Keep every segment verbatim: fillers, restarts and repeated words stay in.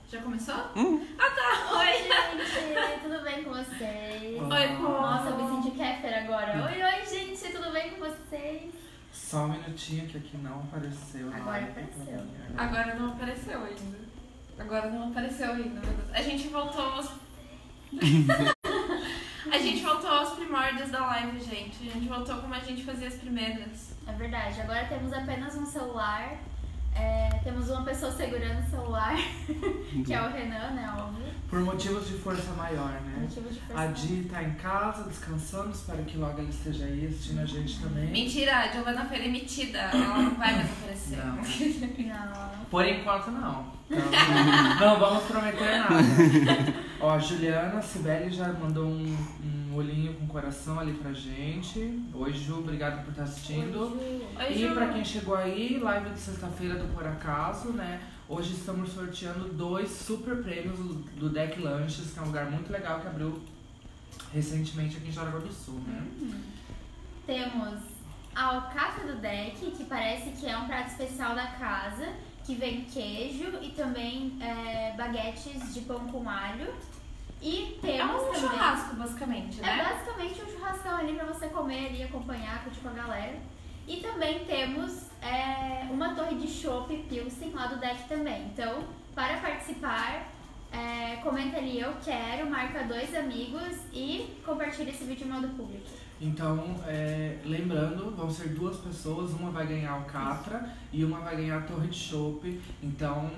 Já começou? Hum. Ah, tá. Oi, gente, tudo bem com vocês? Oi, pô. Nossa, eu me senti Kéfera agora. Oi, oi, gente, tudo bem com vocês? Só um minutinho que aqui não apareceu. Agora nada apareceu. pra mim. Agora não apareceu ainda. Agora não apareceu ainda. meu Deus. A gente voltou aos... A gente voltou aos primórdios da live, gente. A gente voltou como a gente fazia as primeiras. É verdade, agora temos apenas um celular. É, temos uma pessoa segurando o celular, que é o Renan, né, óbvio. Por motivos de força maior, né? Motivo de força. A Di tá em casa, descansando, espero que logo ela esteja aí assistindo a gente também. Mentira, a Giovanna foi demitida. Ela não vai mais aparecer. Não. Não. Por enquanto não. Então, não vamos prometer nada. Ó, a Juliana, a Cibele já mandou um, um olhinho com coração ali pra gente. Oi, Ju, obrigado por estar assistindo. Oi, E Ju. pra quem chegou aí, live de sexta-feira do Por Acaso, né? Hoje estamos sorteando dois super prêmios do, do Deck Lanches, que é um lugar muito legal que abriu recentemente aqui em Jaraguá do Sul, né? Hum. Temos a alcatra do Deck, que parece que é um prato especial da casa, que vem queijo e também é, baguetes de pão com alho. E É temos um também... churrasco, basicamente, É né? basicamente um churrascão ali pra você comer ali, acompanhar, curtir com a galera. E também temos é, uma torre de chopp Pilsen lá do Deck também. Então, para participar, é, comenta ali eu quero, marca dois amigos e compartilha esse vídeo em modo público. Então, é, lembrando, vão ser duas pessoas, uma vai ganhar o Catra e uma vai ganhar a Torre de Chopp. Então,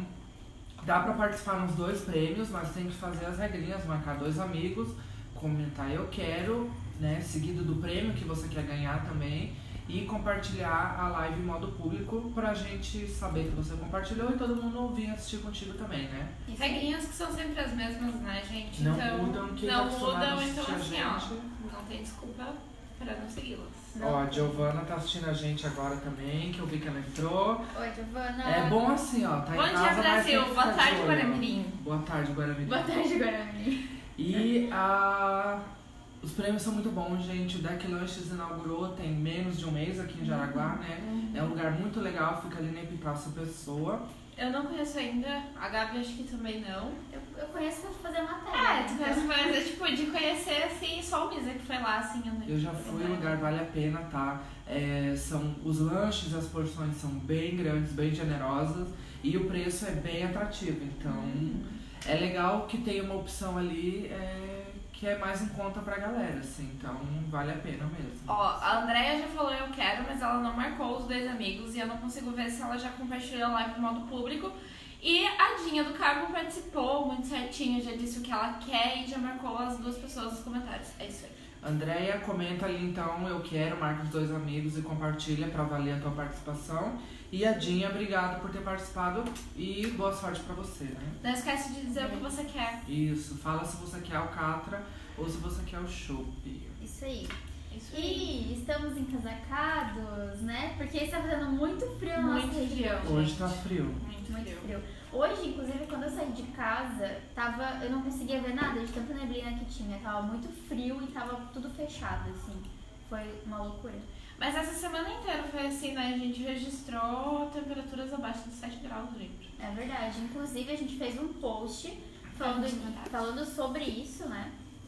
dá pra participar nos dois prêmios, mas tem que fazer as regrinhas, marcar dois amigos, comentar eu quero, né, seguido do prêmio que você quer ganhar também, e compartilhar a live em modo público pra gente saber que você compartilhou e todo mundo vir assistir contigo também, né? Isso aí. Regrinhas que são sempre as mesmas, né, gente? Não então, mudam, quem tá não acostumado mudam, a então assistir assim, a ó, gente. não tem desculpa pra não segui-las. Ó, a Giovana tá assistindo a gente agora também, que eu vi que ela entrou. Oi, Giovana. É bom assim, ó, tá Bom em dia, casa, mas Brasil. tem que Boa ficar de tarde, olho, ó. Guaramirim. Boa tarde, Guaramirim. Boa tarde, Guarani. E a... os prêmios são muito bons, gente. O Deck Lanches inaugurou tem menos de um mês aqui em Jaraguá, né? É um lugar muito legal, fica ali na Epitácio Pessoa. Eu não conheço ainda, a Gabi acho que também não. Eu, eu conheço pra fazer matéria. É, tu então. conhece, mas é tipo de conhecer assim, só o Misa que foi lá, assim, eu não Eu já fui, o lugar vale a pena, tá? É, são, os lanches e as porções são bem grandes, bem generosas e o preço é bem atrativo. Então, Hum. é legal que tem uma opção ali é, que é mais em conta pra galera, assim. Então, vale a pena mesmo. Ó, a Andrea já falou eu quero, mas ela não marcou os dois amigos e eu não consigo ver se ela já compartilhou a live em modo público. E a Dinha do Carmo participou muito certinho, já disse o que ela quer e já marcou as duas pessoas nos comentários. É isso aí. Andréia, comenta ali então, eu quero, marca os dois amigos e compartilha pra valer a tua participação. E a Dinha, obrigado por ter participado e boa sorte pra você, né? Não esquece de dizer o que você quer. Isso, fala se você quer o Catra ou se você quer o Chopp. Isso aí. Isso aí. E estamos encasacados, né? Porque está fazendo muito frio na nossa Muito região. frio. Hoje tá frio. Muito Muito frio. frio. Hoje, inclusive, quando eu saí de casa, tava, eu não conseguia ver nada de tanta neblina que tinha. Tava muito frio e tava tudo fechado, assim. Foi uma loucura. Mas essa semana inteira foi assim, né? A gente registrou temperaturas abaixo de sete graus, gente. É verdade. Inclusive, a gente fez um post falando, nos comentários. falando sobre isso, né?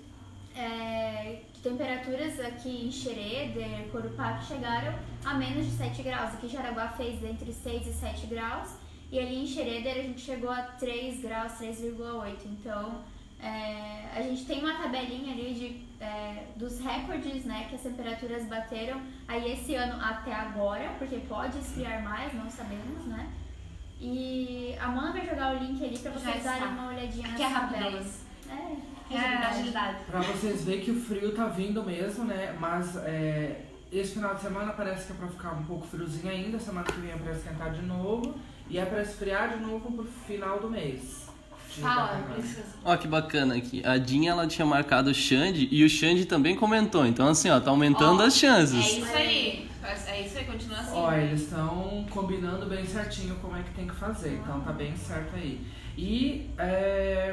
É, que temperaturas aqui em Xereder, Corupá, que chegaram a menos de sete graus. Aqui em Jaraguá fez entre seis e sete graus. E ali em Xereder a gente chegou a três graus, três vírgula oito. Então, é, a gente tem uma tabelinha ali de, é, dos recordes, né, que as temperaturas bateram aí esse ano até agora, porque pode esfriar mais, não sabemos, né? E a Amanda vai jogar o link ali pra Já vocês está. darem uma olhadinha nas Que é tabelas. rapidez. É, É, agilidade. agilidade. Pra vocês verem que o frio tá vindo mesmo, né? Mas é, esse final de semana parece que é pra ficar um pouco friozinho ainda. Semana que vem é pra esquentar de novo. E é pra esfriar de novo pro final do mês. de Fala, Jaraguá. princesa. Ó, que bacana aqui. A Dinha, ela tinha marcado o Xande e o Xande também comentou. Então, assim, ó, tá aumentando Ó, as chances. É isso aí. É isso aí, continua assim. Ó, eles estão combinando bem certinho como é que tem que fazer, então tá bem certo aí. E é,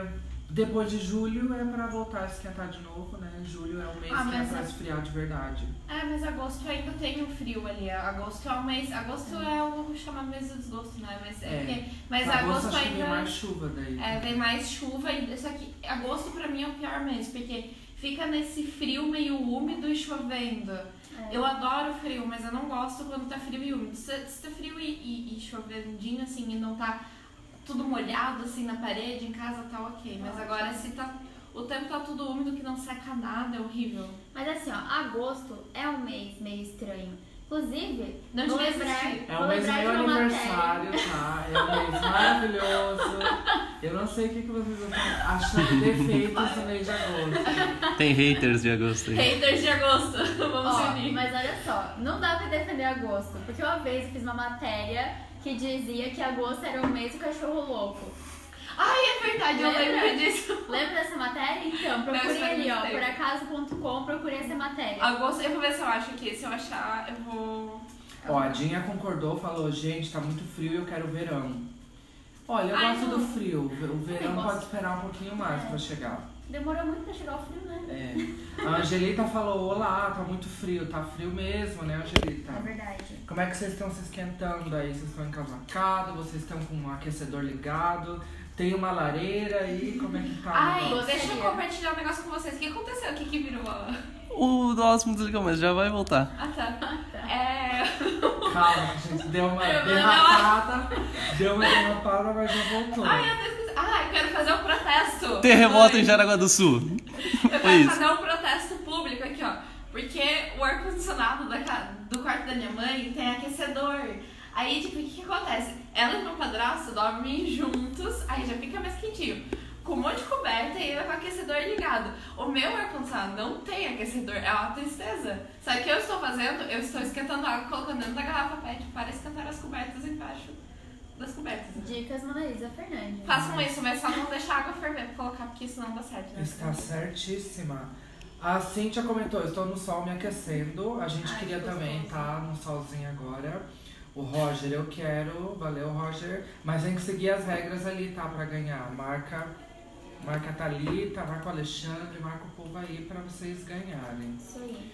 Depois de julho é pra voltar a esquentar de novo, né? Julho é o mês Ah, que é mas pra é- esfriar de verdade. É, mas agosto ainda tem o frio ali. Agosto é o mês. Agosto é o chamado mês do desgosto, né? Mas, é. É. porque- mas Agosto agosto acho que ainda. vem mais chuva daí. É, vem mais chuva e isso aqui. Agosto pra mim é o pior mês, porque fica nesse frio meio úmido e chovendo. É. Eu adoro frio, mas eu não gosto quando tá frio e úmido. Se, se tá frio e, e, e chovendinho assim e não tá tudo molhado assim na parede, em casa tá ok. Mas Ótimo. agora se tá. O tempo tá tudo úmido que não seca nada, é horrível. Mas assim, ó, agosto é um mês meio estranho. Inclusive, Não vou devia lembrar, existir. É vou o mês do lembrar meu de uma aniversário, tá? É um mês maravilhoso. Eu não sei o que, que vocês estão achando defeitos no mês de agosto. Tem haters de agosto aí. Haters de agosto, vamos Ó, unir. mas olha só, não dá pra defender agosto, porque uma vez eu fiz uma matéria que dizia que agosto era o mês do cachorro louco. Ai, é verdade, eu Lembra? lembro disso. Lembra dessa matéria? Então, Não, procure isso faz ali, ó, muito tempo. poracaso ponto com, procure essa matéria. Agosto, eu vou ver se eu acho aqui. Se eu achar, eu vou. Ó, a Dinha concordou, falou, gente, tá muito frio e eu quero verão. Olha, eu Ai, gosto não. do frio. O verão gosto. pode esperar um pouquinho mais É. pra chegar. Demorou muito pra chegar o frio, né? É. A Angelita falou, olá, tá muito frio. Tá frio mesmo, né, Angelita? É verdade. Como é que vocês estão se esquentando aí? Vocês estão encasacado? Vocês estão com um aquecedor ligado? Tem uma lareira aí? Como é que tá? o Ai, negócio? deixa eu Gostaria. compartilhar um negócio com vocês. O que aconteceu? O que, que virou? a- O nosso me desligou, mas já vai voltar. Ah, tá. É. Calma, gente, deu uma Eu vou derrapada. Deu uma derrapada, mas já voltou. Ai, eu até esqueci. Ah, eu quero fazer um protesto. Terremoto Oi. em Jaraguá do Sul. Eu Foi quero isso. fazer um protesto público aqui, ó. Porque o ar-condicionado da ca- do quarto da minha mãe tem aquecedor. Aí, tipo, o que, que acontece? Ela e meu padrasto dormem juntos, aí já fica mais quentinho. Com um monte de coberta e ainda com o aquecedor ligado. O meu ar-condicionado não tem aquecedor, é uma tristeza. Sabe o que eu estou fazendo? Eu estou esquentando água, colocando dentro da garrafa pet para esquentar as cobertas embaixo das cobertas. Dicas Mona Lisa Fernandes. Façam isso, mas só não deixar a água ferver pra colocar, porque isso não dá certo, né? Está certíssima. A Cíntia comentou, estou no sol me aquecendo. A gente Ai, queria que também gostoso. estar no solzinho agora. O Roger, eu quero. Valeu, Roger. Mas tem que seguir as regras ali, tá? Pra ganhar. Marca, marca a Thalita, marca o Alexandre, marca o povo aí pra vocês ganharem. Isso aí.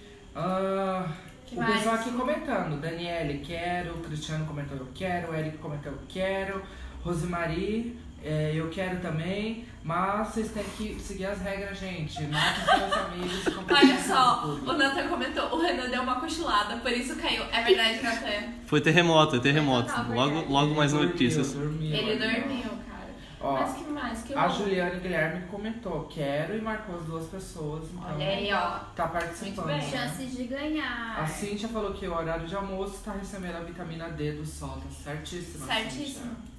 Ah, Que o mais? pessoal aqui comentando. Daniele, quero. O Cristiano comentou, eu quero. O Eric comentou, eu quero. Rosemary, é, eu quero também. Mas vocês têm que seguir as regras, gente. Marque seus amigos e compartilhem Olha só, com tudo. o Nathan comentou, o Renan deu uma cochilada, por isso caiu. É verdade, Nathan? Foi terremoto, é terremoto. Total, Logo, verdade. logo mais Dormiu, notícias. dormiu, Ele ali, ó. dormiu, cara. Ó, Mas que mais? Que a louco. Juliane Guilherme comentou, quero e marcou as duas pessoas, então Olha aí, ó. tá participando. Muito bem. né? Chances de ganhar. A Cíntia falou que o horário de almoço tá recebendo a vitamina D do sol, tá certíssima. Certíssimo. Cíntia.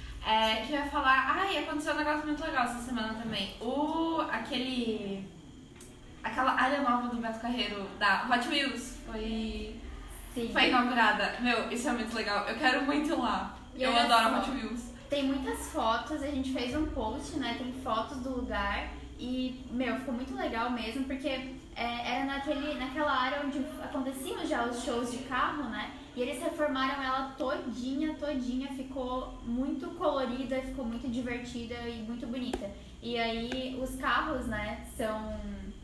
É, que eu ia falar. Ai, aconteceu um negócio muito legal essa semana também. O. aquele. Aquela área nova do Beto Carreiro da Hot Wheels foi. Sim. Foi inaugurada. Meu, isso é muito legal. Eu quero muito ir lá. E Eu olha adoro só, Hot Wheels. Tem muitas fotos, a gente fez um post, né? Tem fotos do lugar e, meu, ficou muito legal mesmo, porque é, era naquele, naquela área onde aconteciam já os shows de carro, né? E eles reformaram ela todinha, todinha, ficou muito colorida, ficou muito divertida e muito bonita. E aí os carros, né, são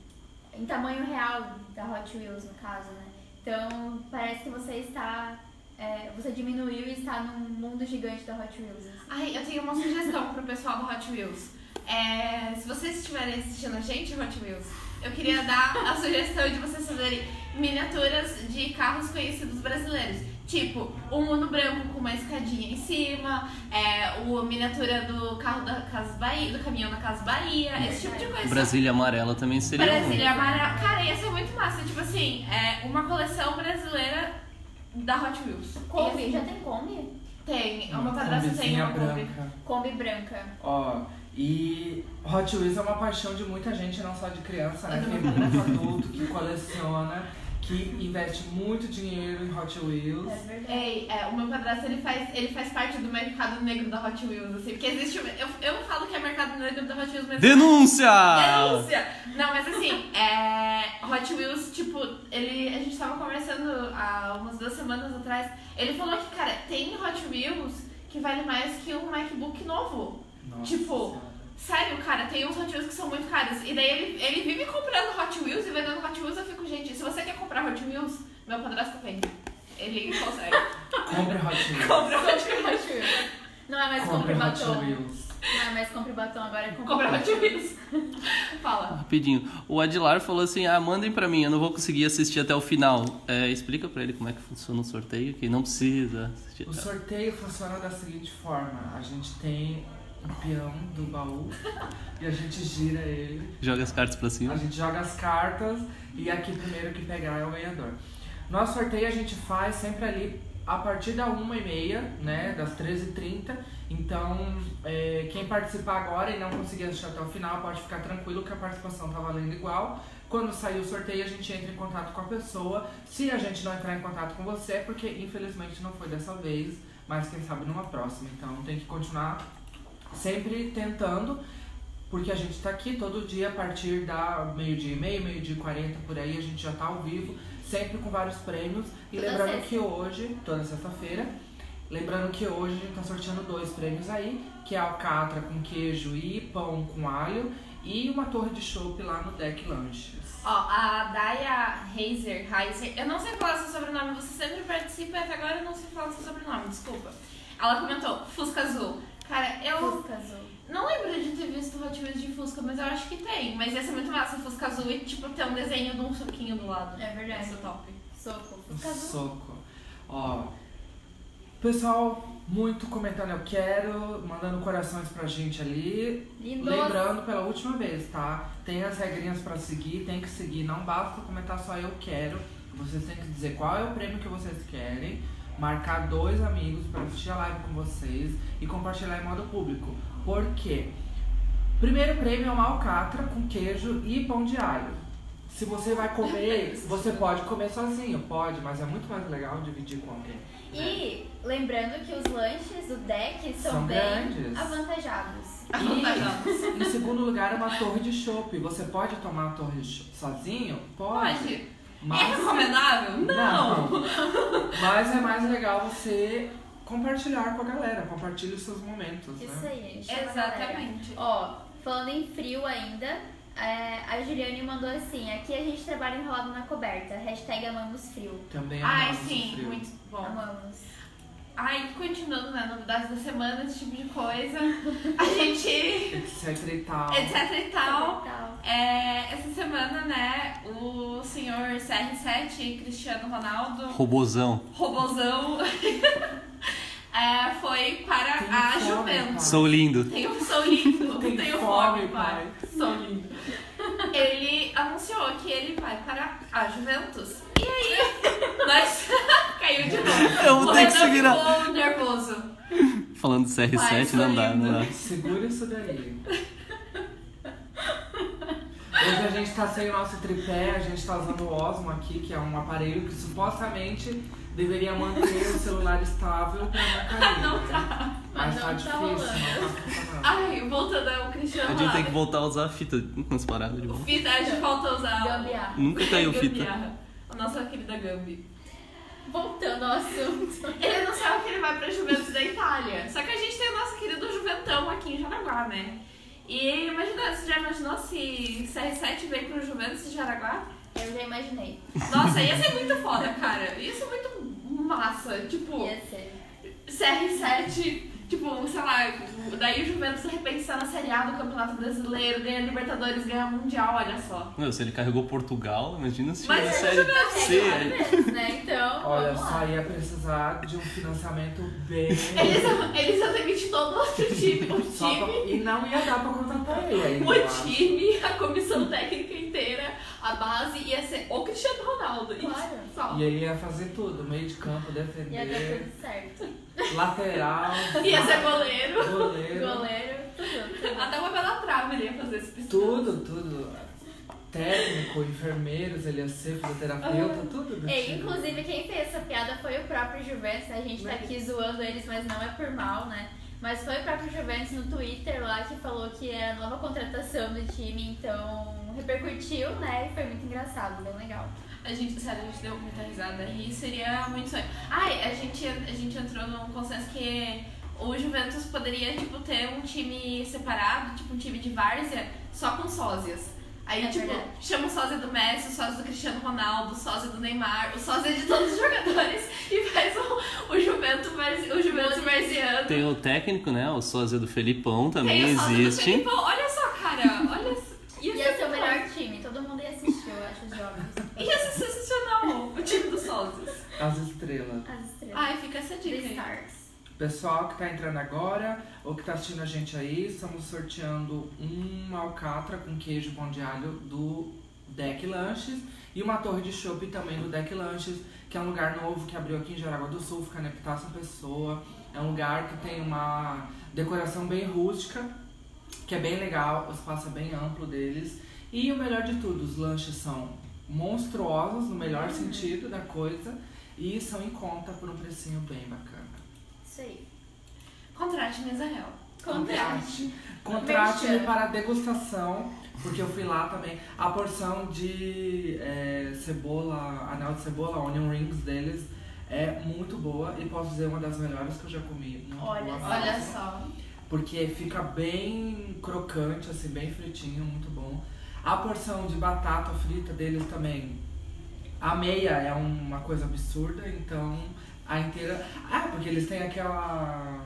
em tamanho real da Hot Wheels, no caso, né? Então parece que você está... É, você diminuiu e está num mundo gigante da Hot Wheels. assim. Ai, eu tenho uma sugestão pro pessoal do Hot Wheels. É, se vocês estiverem assistindo a gente, Hot Wheels, eu queria dar a sugestão de vocês fazerem miniaturas de carros conhecidos brasileiros. Tipo, um Uno branco com uma escadinha em cima, é, o miniatura do carro da Casa Bahia, do caminhão da Casa Bahia, esse tipo de coisa. Brasília Amarela também seria um. Brasília Amarela. Cara, ia ser muito massa. Tipo assim, é uma coleção brasileira da Hot Wheels. Kombi, E, já assim, tem Kombi? tem. O Uma meu padrasto tem combizinha uma Kombi. branca. Kombi branca. Ó, e Hot Wheels é uma paixão de muita gente, não só de criança, né? Eu Tem não- muito adulto que coleciona, que investe muito dinheiro em Hot É Wheels. verdade. Ei, é, o meu padrasto ele faz, ele faz parte do mercado negro da Hot Wheels, assim, porque existe. o- Eu, eu não falo que é mercado negro da Hot Wheels, mas. Denúncia! Denúncia! Não, mas assim, é, Hot Wheels, tipo, ele, a gente tava conversando há umas duas semanas atrás. Ele falou que, cara, tem Hot Wheels que vale mais que um MacBook novo. Nossa Tipo, Senhora. Sério, cara, tem uns Hot Wheels que são muito caros. E daí ele, ele vive comprando Hot Wheels e vendendo Hot Wheels. Eu fico, gente, se você quer comprar Hot Wheels, meu padrasto vende. Ele consegue. Compre Hot Wheels. Compra Hot Compre Wheels. Hot Wheels. Não é mais Compre compre Hot batom. Wheels. Não é mais compre batom, agora é compre Compra Hot Wheels. Fala. Rapidinho. O Adilar falou assim, ah, mandem pra mim, eu não vou conseguir assistir até o final. É, explica pra ele como é que funciona o sorteio, que não precisa assistir. O sorteio funciona da seguinte forma. A gente tem um peão do baú e a gente gira ele. Joga as cartas pra cima. A gente joga as cartas e aqui primeiro que pegar é o ganhador. Nosso sorteio a gente faz sempre ali a partir da uma e meia, né, das treze e trinta. Então, é, quem participar agora e não conseguir assistir até o final, pode ficar tranquilo que a participação tá valendo igual. Quando sair o sorteio, a gente entra em contato com a pessoa. Se a gente não entrar em contato com você, é porque infelizmente não foi dessa vez, mas quem sabe numa próxima. Então, tem que continuar sempre tentando, porque a gente tá aqui todo dia a partir da meio-dia e meio, meio-dia e quarenta, por aí, a gente já tá ao vivo, sempre com vários prêmios. E Toda lembrando sexta. que hoje, toda sexta-feira, lembrando que hoje a gente tá sorteando dois prêmios aí, que é alcatra com queijo e pão com alho e uma torre de chopp lá no Deck Lanches. Ó, a Daya Heiser, Heiser, eu não sei falar seu sobrenome, você sempre participa e até agora eu não sei falar seu sobrenome, desculpa. Ela comentou, Fusca Azul. Cara, eu Fusca azul. não lembro de ter visto Hot Wheels de Fusca, mas eu acho que tem. Mas ia ser muito massa Fusca Azul e, tipo, ter um desenho de um soquinho do lado. É verdade. Essa é top. Soco. Um Fusca azul. soco. Ó, pessoal, muito comentando eu quero, mandando corações pra gente ali. Lindos. Lembrando pela última vez, tá? Tem as regrinhas pra seguir, tem que seguir. Não basta comentar só eu quero. Vocês têm que dizer qual é o prêmio que vocês querem. Marcar dois amigos pra assistir a live com vocês e compartilhar em modo público. Por quê? Primeiro prêmio é uma alcatra com queijo e pão de alho. Se você vai comer, você pode comer sozinho, pode, mas é muito mais legal dividir com alguém. E lembrando que os lanches do deck são, São bem grandes. avantajados. E, em segundo lugar, é uma torre de chopp. Você pode tomar a torre de chopp sozinho? Pode. Pode. Mas, É recomendável? Não. Não. Mas é mais legal você compartilhar com a galera. Compartilhe os seus momentos, Isso né? aí, gente. Chama a galera. Exatamente. Ó, falando em frio ainda, é, a Juliane mandou assim, aqui a gente trabalha enrolado na coberta, hashtag amamos frio. Também Ai, amamos o sim, frio. muito bom. Amamos. Ai, continuando, né? Novidades da semana, esse tipo de coisa. A gente. Etc e tal. etc e tal. Tal. É, essa semana, né, o senhor C R sete, Cristiano Ronaldo, Robozão. robozão, é, foi para Tem a fome, Juventus. pai. Sou lindo. Tenho, sou lindo, Tem tenho fome, fome, pai. Sou lindo. Ele anunciou que ele vai para a Juventus. E aí, nós caiu de novo. Eu vou ter que O Renan se virar. ficou nervoso. Falando de C R sete, Pai, não dá, sou não lindo. dá. Segura isso daí. Hoje a gente tá sem o nosso tripé, a gente tá usando o Osmo aqui, que é um aparelho que supostamente deveria manter o celular estável pra não cair. Não né? tá. Mas Mas tá não tá difícil, rolando. não tá funcionando. Ai, voltando ao Cristiano A gente tem que Ronaldo. voltar a usar a fita nas paradas de boa. Fita, a gente falta usar. Gambiarra. Nunca caiu fita. Gambiarra. A nossa querida Gambi. Voltando ao assunto. Ele anunciou que ele vai pra Juventus da Itália. Só que a gente tem o nosso querido Juventão aqui em Jaraguá, né? E imagina, você já imaginou se C R sete veio pro Juventus de Jaraguá? Eu já imaginei. Nossa, ia ser muito foda, cara. Ia ser muito massa. Tipo, Ia ser. C R sete, tipo, sei lá, daí o Juventus de repente está na Série A do Campeonato Brasileiro, ganha Libertadores, ganha Mundial, olha só. Meu, se ele carregou Portugal, imagina se Mas tiver ele série jogou C. Carrega aí. várias vezes, né? Então, Olha, vamos só lá. ia precisar de um financiamento bem... Eles, eles iam demitir todo o outro time. O Só pra- time, E não ia dar pra contratar ele ainda. eu o acho. time, a comissão técnica inteira, a base ia ser o Cristiano Ronaldo. Isso, Claro. só. E ele ia fazer tudo, meio de campo, Ia dar defender, tudo certo. lateral, Ia ser goleiro. goleiro, Goleiro, tudo. tudo. Até uma bela trave ele ia fazer esse pistão. tudo, tudo. Técnico, enfermeiros, ele ia ser fisioterapeuta, tudo do É, time. inclusive, quem fez essa piada foi o próprio Juventus, né? A gente tá aqui zoando eles, mas não é por mal, né? Mas foi o próprio Juventus no Twitter lá que falou que é a nova contratação do time, então repercutiu, né? E foi muito engraçado, bem legal. A gente, sério, a gente deu muita risada e seria muito sonho. Ai, a gente, a gente entrou num consenso que o Juventus poderia, tipo, ter um time separado, tipo um time de várzea, só com sósias. Aí, É tipo, verdade. chama o sósia do Messi, o sósia do Cristiano Ronaldo, o sósia do Neymar, o sósia de todos os jogadores e faz o, o Juventus, varzi- o Juventus varziano. Tem o técnico, né? O sósia do Felipão também Tem o sósia do existe. Felipão. Olha só, cara, olha só. Ia, Ia ser o melhor time, todo mundo ia assistir, eu acho, os jogos. Ia ser sensacional o time dos sósias. As estrelas. As estrelas. Ai, fica essa dica The aí. Stars. Pessoal que tá entrando agora ou que tá assistindo a gente aí, estamos sorteando uma alcatra com queijo pão de alho do Deck Lanches e uma torre de chopp também do Deck Lanches, que é um lugar novo que abriu aqui em Jaraguá do Sul, fica na Epitácio Pessoa. É um lugar que tem uma decoração bem rústica, que é bem legal, o espaço é bem amplo deles. E o melhor de tudo, os lanches são monstruosos, no melhor sentido da coisa, e são em conta por um precinho bem bacana. Isso aí. Contrate mesa real. Contrate. Contrate-me Merchan. para degustação, porque eu fui lá também. A porção de é, cebola, anel de cebola, onion rings deles, é muito boa e posso dizer uma das melhores que eu já comi. Muito Olha boa só. Olha mesmo. só. Porque fica bem crocante, assim, bem fritinho, muito bom. A porção de batata frita deles também, a meia é uma coisa absurda, então a inteira... Ah, porque eles têm aquela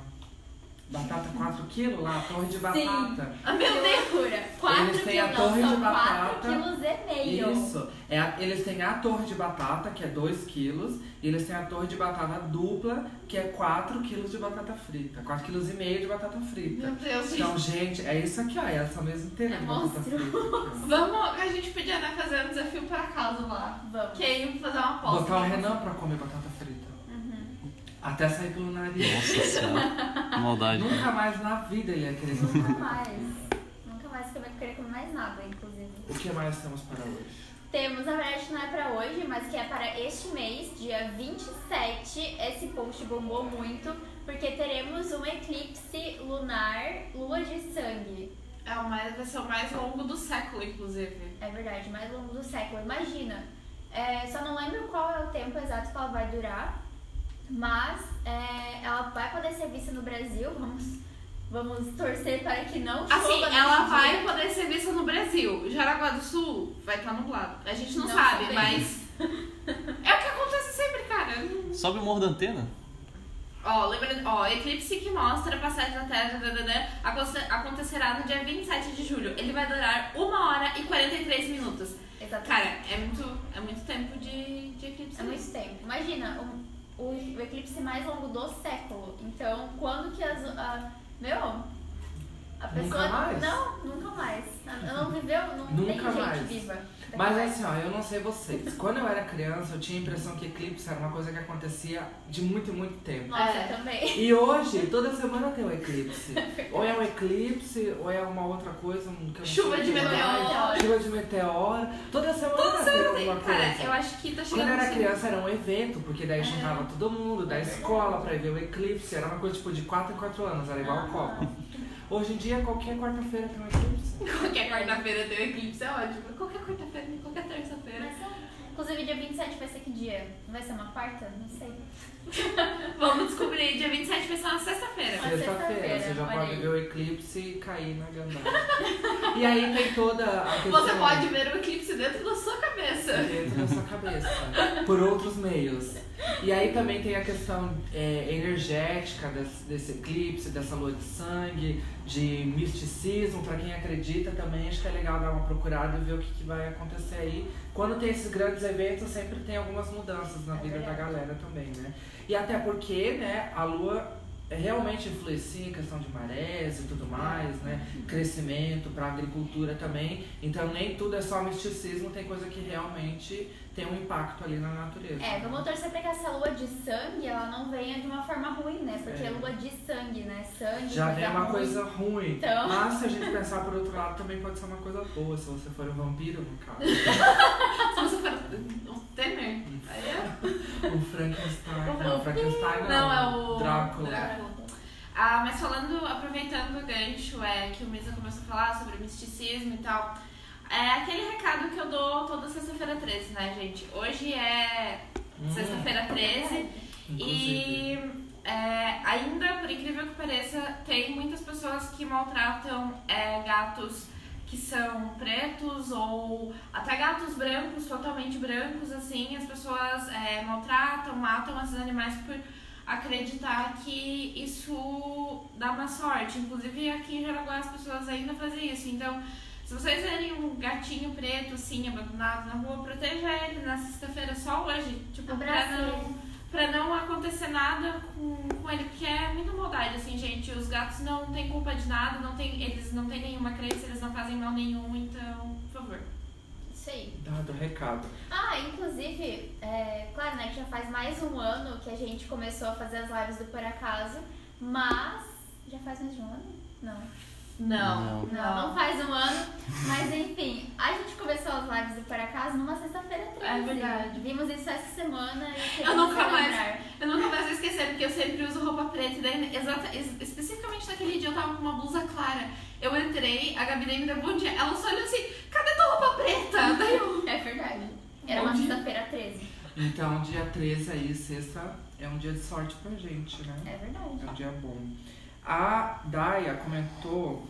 batata quatro quilos lá, a torre de batata. Ah, meu Que Deus. loucura. quatro Eles têm a quilos, torre não, de são batata. quatro quilos e meio. Isso. É a- eles têm a torre de batata, que é dois quilos, e eles têm a torre de batata dupla, que é quatro quilos de batata frita. quatro quilos e meio de batata frita. Meu Deus, gente. Então, gente, é isso aqui, ó. É essa mesa inteira É de batata monstro. frita. Aqui, Vamos, a gente podia né, fazer um desafio pra casa lá. Vamos. Que aí fazer uma ó. aposta. Botar o Renan pra comer batata frita. Uhum. Até sair pelo nariz. Nossa senhora. Que maldade. Nunca mais na vida ele ia querer comer. Nunca mais. Nunca mais que eu vou querer comer mais nada, inclusive. O que mais temos para hoje? Temos, na verdade, não é pra hoje, mas que é para este mês, dia vinte e sete. Esse post bombou muito, porque teremos um eclipse lunar, lua de sangue. É o mais, vai ser o mais longo do século, inclusive. É verdade, mais longo do século. Imagina. É, só não lembro qual é o tempo exato que ela vai durar, mas é, ela vai poder ser vista no Brasil. Vamos, vamos torcer para que não chova Assim, nesse ela dia. vai poder ser vista no Brasil. Jaraguá do Sul vai estar nublado. A gente não, Não sabe, sabemos. mas é o que acontece sempre, cara. Sobe o Morro da Antena. Ó, lembrando, ó, eclipse que mostra a passagem da Terra dadadã, aconte- acontecerá no dia vinte e sete de julho. Ele vai durar uma hora e quarenta e três minutos. Exatamente. Cara, é muito, é muito tempo de, de eclipse. É muito tempo. Imagina, o, o, o eclipse mais longo do século. Então, quando que as. A, meu, a Nunca pessoa. mais? Não, nunca mais. Não viveu, não Nunca tem gente mais. viva. Mas assim, ó, eu não sei vocês. Quando eu era criança, eu tinha a impressão que eclipse era uma coisa que acontecia de muito e muito tempo. Nossa, É. eu também. E hoje, toda semana tem um eclipse. Ou é um eclipse, ou é uma outra coisa. um que eu não Chuva sei de o que é. meteoro. Chuva de meteoro. Toda semana Toda tem semana alguma tem. coisa. Cara, eu acho que tá Quando chegando. eu era no- criança era um evento, porque daí juntava todo mundo da escola pra ir ver o eclipse. Era uma coisa tipo de quatro em quatro anos, era igual a Copa. Hoje em dia, qualquer quarta-feira tem um eclipse. Qualquer quarta-feira tem um eclipse, é ótimo. Qualquer quarta-feira, qualquer terça-feira. Mas, é. Inclusive, dia vinte e sete vai ser que dia? Não vai ser uma quarta? Não sei. Vamos descobrir, dia vinte e sete vai ser uma sexta-feira. Uma Sexta-feira, sexta-feira, você já olha pode aí. ver o eclipse e cair na gandara. E aí tem toda a questão... Você pode ver o eclipse dentro da sua cabeça. dentro da sua cabeça, por outros meios. E aí também tem a questão é, energética desse, desse eclipse, dessa lua de sangue, de misticismo, pra quem acredita também, acho que é legal dar uma procurada e ver o que, que vai acontecer aí. Quando tem esses grandes eventos, sempre tem algumas mudanças na É vida da verdade. galera também, né? E até porque, né, a lua realmente influencia em questão de marés e tudo mais, né? Crescimento para agricultura também. Então nem tudo é só misticismo, tem coisa que realmente tem um impacto ali na natureza. É, vamos torcer pra que essa lua de sangue ela não venha de uma forma ruim, né? Porque É. é lua de sangue, né? Sangue. Já coisa vem uma ruim. coisa ruim. Então- Mas se a gente pensar por outro lado, também pode ser uma coisa boa, se você for um vampiro, no caso. Se você for um Temer, aí é... Um Frankenstein. O- Não, Frankenstein não. Não, é o... Drácula. Drácula. Ah, mas falando, aproveitando o gancho, é, que o Misa começou a falar sobre misticismo e tal, é aquele recado que eu dou toda sexta-feira treze, né, gente? Hoje é Hum, sexta-feira treze inclusive. e é, ainda, por incrível que pareça, tem muitas pessoas que maltratam é, gatos que são pretos ou até gatos brancos, totalmente brancos, assim. As pessoas é, maltratam, matam esses animais por acreditar que isso dá uma sorte. Inclusive aqui em Jaraguá as pessoas ainda fazem isso. Então, se vocês verem um gatinho preto, assim, abandonado na rua, proteja ele na sexta-feira, só hoje. Tipo, pra não, pra não acontecer nada com, com ele, porque é muita maldade, assim, gente. Os gatos não têm culpa de nada, não tem, eles não têm nenhuma crença, eles não fazem mal nenhum, então, por favor. Isso aí. Dado o recado. Ah, inclusive, é, claro, né, que já faz mais um ano que a gente começou a fazer as lives do Por Acaso, mas... Já faz mais de um ano? Não. Não, Não. Não, não faz um ano, mas enfim, a gente começou as lives do Por Acaso numa sexta-feira treze. É verdade. Vimos isso essa semana e Eu nunca mais, lembrar. eu nunca mais vou esquecer, porque eu sempre uso roupa preta. E daí, exata, es- especificamente naquele dia eu tava com uma blusa clara. Eu entrei, a Gabi daí me deu bom dia. Ela só olhou assim, cadê tua roupa preta? Daí eu... É verdade. Era uma Bom dia. sexta-feira treze. Então, dia treze aí, sexta, é um dia de sorte pra gente, né? É verdade. É um dia bom. A Daya comentou,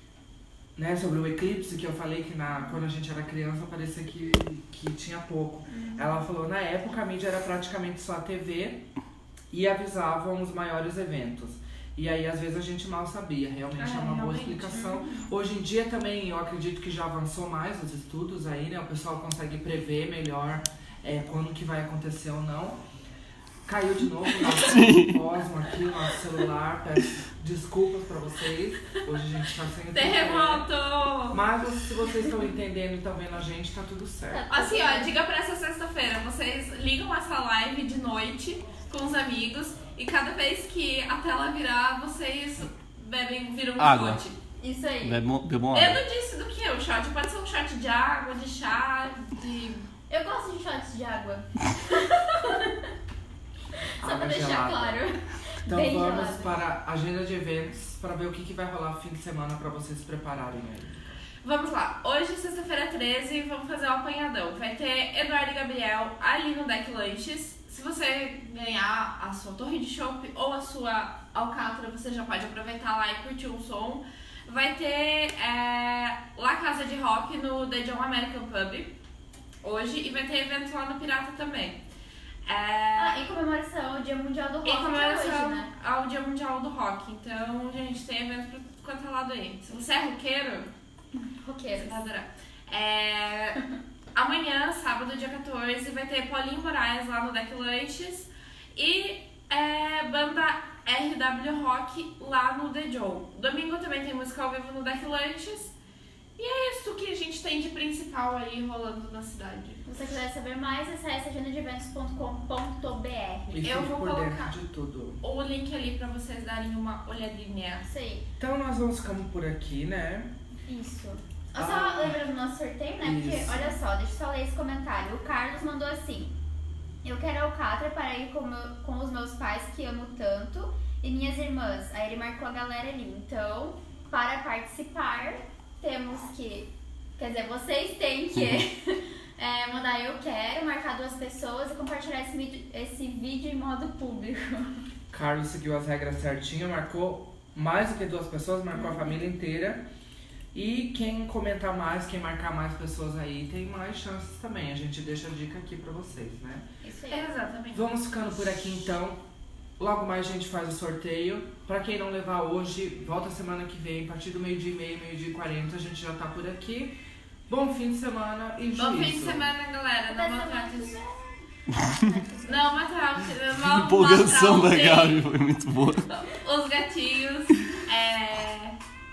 né, sobre o eclipse, que eu falei que na, quando a gente era criança parecia que, que tinha pouco. Uhum. Ela falou, na época a mídia era praticamente só a T V e avisavam os maiores eventos. E aí às vezes a gente mal sabia, realmente é, É, uma boa realmente. explicação. Hoje em dia também eu acredito que já avançou mais os estudos aí, né? O pessoal consegue prever melhor é, quando que vai acontecer ou não. Caiu de novo o nosso Osmo aqui, o nosso celular. Peço desculpas pra vocês. Hoje a gente tá sem internet. Terremoto! Mas se vocês estão entendendo e estão vendo a gente, tá tudo certo. Assim, ó, diga pra essa sexta-feira, vocês ligam essa live de noite com os amigos e cada vez que a tela virar, vocês bebem, viram um Água. shot. Isso aí. Bebam bebam Eu água. não disse do que o shot, pode ser um shot de água, de chá, de... Eu gosto de shots de água. Só pra Água deixar gelada. claro. Então Bem vamos gelada. para a agenda de eventos para ver o que, que vai rolar fim de semana para vocês se prepararem aí. Vamos lá, hoje, sexta-feira treze, vamos fazer o apanhadão. Vai ter Eduardo e Gabriel ali no Deck Lanches. Se você ganhar a sua torre de chopp ou a sua alcatra, você já pode aproveitar lá e curtir um som. Vai ter é, La Casa de Rock no The John American Pub hoje e vai ter evento lá no Pirata também. É, Ah, em comemoração ao Dia Mundial do Rock, em que é comemoração hoje, né? ao Dia Mundial do Rock. Então, gente, tem evento pra quanto é lado aí. Se você é roqueiro, você Roqueiros. vai adorar. É, amanhã, sábado, dia quatorze, vai ter Paulinho Moraes lá no Deck Lanches e é, banda R W Rock lá no The Joe. Domingo também tem música ao vivo no Deck Lanches. E é isso que a gente tem de principal aí rolando na cidade. Se você quiser saber mais, acesse agenda de eventos ponto com ponto b r. E Eu fique vou por colocar. dentro de tudo. O link ali pra vocês darem uma olhadinha. Isso aí. Então nós vamos ficando por aqui, né? Isso. Ah. Só lembra do nosso sorteio, né? Porque, Isso. olha só, deixa eu só ler esse comentário. O Carlos mandou assim: eu quero a alcatra para ir com, meu- com os meus pais que amo tanto e minhas irmãs. Aí ele marcou a galera ali. Então, para participar, temos que. Quer dizer, vocês têm que é, mandar eu quero, marcar duas pessoas e compartilhar esse vídeo, esse vídeo em modo público. Carlos seguiu as regras certinho, marcou mais do que duas pessoas, marcou a família inteira. E quem comentar mais, quem marcar mais pessoas aí, tem mais chances também. A gente deixa a dica aqui pra vocês, né? Isso aí. Exatamente. Vamos ficando por aqui então. Logo mais a gente faz o sorteio. Pra quem não levar hoje, volta semana que vem, a partir do meio-dia e meio, meio-dia e quarenta, a gente já tá por aqui. Bom fim de semana e juízo. Bom fim de semana, galera. Até Não semana maltrate que os... vem. Não maltrate, A não empolgação da maltrate Gabi foi muito boa. os gatinhos. É...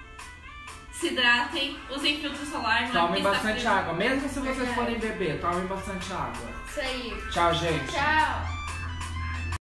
Se hidratem, usem filtro solar. Não é Tomem porque está bastante frio. água. Mesmo se vocês Verdade. forem beber, tomem bastante água. Isso aí. Tchau, gente. Tchau.